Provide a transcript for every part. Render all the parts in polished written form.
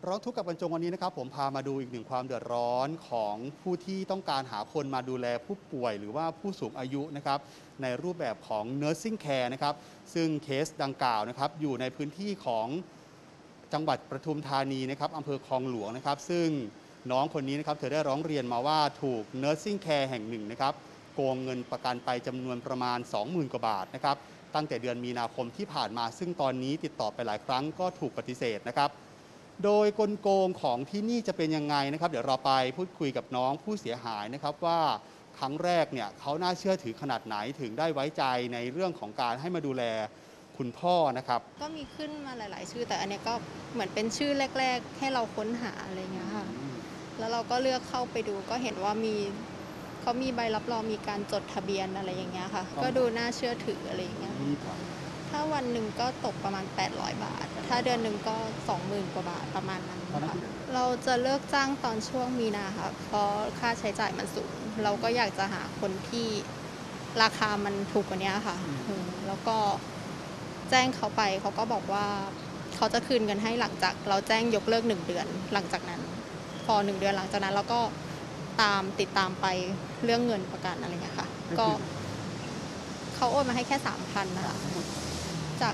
ร้องทุกข์กับบรรจงวันนี้นะครับผมพามาดูอีกหนึ่งความเดือดร้อนของผู้ที่ต้องการหาคนมาดูแลผู้ป่วยหรือว่าผู้สูงอายุนะครับในรูปแบบของ nursing care นะครับซึ่งเคสดังกล่าวนะครับอยู่ในพื้นที่ของจังหวัดปทุมธานีนะครับอำเภอคลองหลวงนะครับซึ่งน้องคนนี้นะครับเธอได้ร้องเรียนมาว่าถูก nursing care แห่งหนึ่งนะครับโกงเงินประกันไปจำนวนประมาณ 20,000 กว่าบาทนะครับตั้งแต่เดือนมีนาคมที่ผ่านมาซึ่งตอนนี้ติดต่อไปหลายครั้งก็ถูกปฏิเสธนะครับโดยกลโกงของที่นี่จะเป็นยังไงนะครับเดี๋ยวเราไปพูดคุยกับน้องผู้เสียหายนะครับว่าครั้งแรกเนี่ยเขาน่าเชื่อถือขนาดไหนถึงได้ไว้ใจในเรื่องของการให้มาดูแลคุณพ่อนะครับก็มีขึ้นมาหลายๆชื่อแต่อันนี้ก็เหมือนเป็นชื่อแรกๆให้เราค้นหาอะไรเงี้ยค่ะแล้วเราก็เลือกเข้าไปดูก็เห็นว่าเขามีใบรับรองมีการจดทะเบียนอะไรอย่างเงี้ยค่ะก็ดูน่าเชื่อถืออะไรอย่างเงี้ยถ้าวันหนึ่งก็ตกประมาณ800 บาทถ้าเดือนหนึ่งก็ 20,000 กว่าบาทประมาณนั้นค่ะเราจะเลิกจ้างตอนช่วงมีนาค่ะเพราะค่าใช้จ่ายมันสูงเราก็อยากจะหาคนที่ราคามันถูกกว่านี้ค่ะแล้วก็แจ้งเขาไปเขาก็บอกว่าเขาจะคืนเงินให้หลังจากเราแจ้งยกเลิก1 เดือนหลังจากนั้นพอ1 เดือนหลังจากนั้นเราก็ติดตามไปเรื่องเงินประกันอะไรเงี้ยค่ะก็เขาโอนมาให้แค่ 3,000 นะคะจาก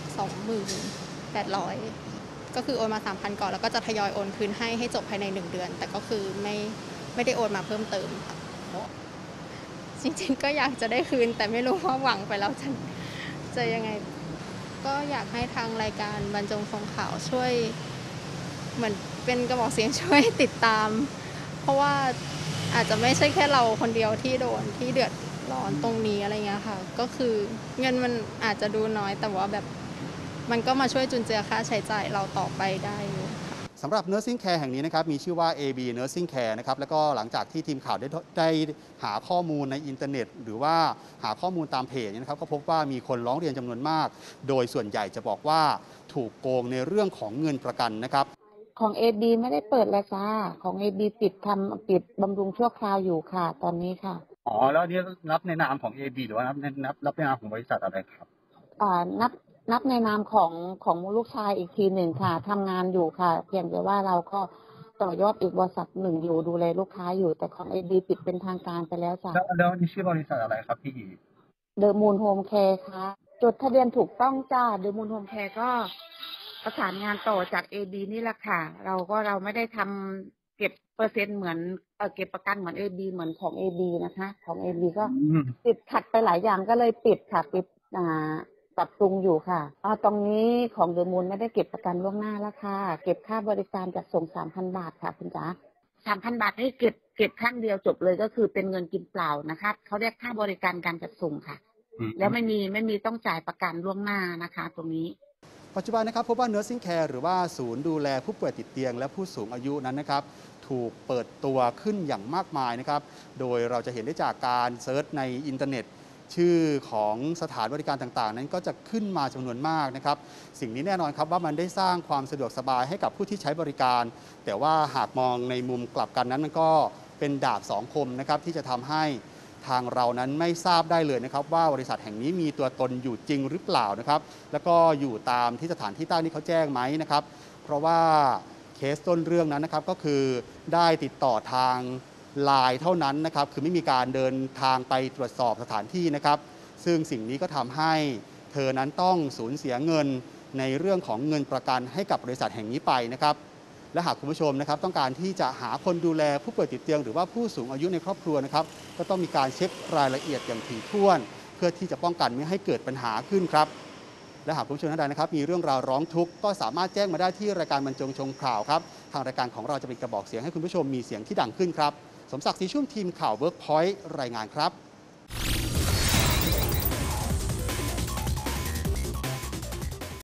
28,000 ก็คือโอนมา 3,000 ก่อนแล้วก็จะทยอยโอนคืนให้จบภายใน1 เดือนแต่ก็คือไม่ได้โอนมาเพิ่มเติมค่ะจริงๆก็อยากจะได้คืนแต่ไม่รู้ว่าหวังไปแล้วจะยังไงก็อยากให้ทางรายการบรรจงส่งข่าวช่วยเหมือนเป็นกระบอกเสียงช่วยติดตามเพราะว่าอาจจะไม่ใช่แค่เราคนเดียวที่โดนที่เดือดร้อนตรงนี้อะไรเงี้ยค่ะก็คือเงินมันอาจจะดูน้อยแต่ว่าแบบมันก็มาช่วยจุนเจือค่าใช้จ่ายเราต่อไปได้อยู่สำหรับ Nursing Care แห่งนี้นะครับมีชื่อว่า AB Nursing Care นะครับแล้วก็หลังจากที่ทีมข่าวได้หาข้อมูลในอินเทอร์เน็ตหรือว่าหาข้อมูลตามเพจนะครับก็พบว่ามีคนร้องเรียนจำนวนมากโดยส่วนใหญ่จะบอกว่าถูกโกงในเรื่องของเงินประกันนะครับของ AB ไม่ได้เปิดแล้วจ้าของ AB ปิดบำรุงชั่วคราวอยู่ค่ะตอนนี้ค่ะอ๋อแล้วนี่รับในนามของ AB หรือว่ารับในนามของบริษัทอะไรครับนับในนามของลูกชายอีกทีหนึ่งค่ะทำงานอยู่ค่ะเพียงแต่ว่าเราก็ต่อยอดอีกบริษัทหนึ่งอยู่ดูแลลูกค้าอยู่แต่ของ AB ปิดเป็นทางการไปแล้วจ้ะแล้วนี่ชื่อบริษัทอะไรครับพี่เดอะมูนโฮมแคร์ค่ะจดทะเบียนถูกต้องจ้าเดอะมูนโฮมแคร์ก็ประสานงานต่อจาก AB นี่แหละค่ะเราไม่ได้ทำเก็บเปอร์เซ็นต์เหมือนเก็บประกันเหมือน AB เหมือนของ AB นะคะของ AB ก็ติดขัดไปหลายอย่างก็เลยปิดค่ะปิดปรับปรุงอยู่ค่ะตรงนี้ของเดอะมูนไม่ได้เก็บประกันล่วงหน้าแล้วค่ะเก็บค่าบริการจัดส่ง 3,000 บาทค่ะคุณจ๋า3,000 บาทให้เก็บครั้งเดียวจบเลยก็คือเป็นเงินกินเปล่านะคะเขาเรียกค่าบริการการจัดส่งค่ะแล้วไม่มีต้องจ่ายประกันล่วงหน้านะคะตรงนี้ปัจจุบันนะครับพบว่า Nursing Care หรือว่าศูนย์ดูแลผู้ป่วยติดเตียงและผู้สูงอายุนั้นนะครับถูกเปิดตัวขึ้นอย่างมากมายนะครับโดยเราจะเห็นได้จากการเซิร์ชในอินเทอร์เน็ตชื่อของสถานบริการต่างๆนั้นก็จะขึ้นมาจำนวนมากนะครับสิ่งนี้แน่นอนครับว่ามันได้สร้างความสะดวกสบายให้กับผู้ที่ใช้บริการแต่ว่าหากมองในมุมกลับกันนั้นมันก็เป็นดาบสองคมนะครับที่จะทำให้ทางเรานั้นไม่ทราบได้เลยนะครับว่าบริษัทแห่งนี้มีตัวตนอยู่จริงหรือเปล่านะครับแล้วก็อยู่ตามที่สถานที่ตั้งที่เขาแจ้งไหมนะครับเพราะว่าเคสต้นเรื่องนั้นนะครับก็คือได้ติดต่อทางไลน์เท่านั้นนะครับคือไม่มีการเดินทางไปตรวจสอบสถานที่นะครับซึ่งสิ่งนี้ก็ทำให้เธอนั้นต้องสูญเสียเงินในเรื่องของเงินประกันให้กับบริษัทแห่งนี้ไปนะครับและหากคุณผู้ชมนะครับต้องการที่จะหาคนดูแลผู้ป่วยติดเตียงหรือว่าผู้สูงอายุในครอบครัวนะครับก็ต้องมีการเช็ครายละเอียดอย่างถี่ถ้วนเพื่อที่จะป้องกันไม่ให้เกิดปัญหาขึ้นครับและหากคุณผู้ชมท่านใดนะครับมีเรื่องราวร้องทุกข์ก็สามารถแจ้งมาได้ที่รายการบรรจงชงข่าวครับทางรายการของเราจะเป็นกระบอกเสียงให้คุณผู้ชมมีเสียงที่ดังขึ้นครับสมศักดิ์ศรีชุ่มทีมข่าว Workpoint รายงานครับ